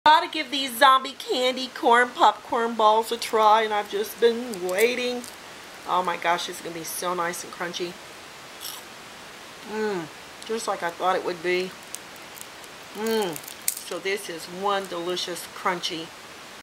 Gotta give these zombie candy corn popcorn balls a try, and I've just been waiting. Oh my gosh, it's gonna be so nice and crunchy. Just like I thought it would be. So this is one delicious crunchy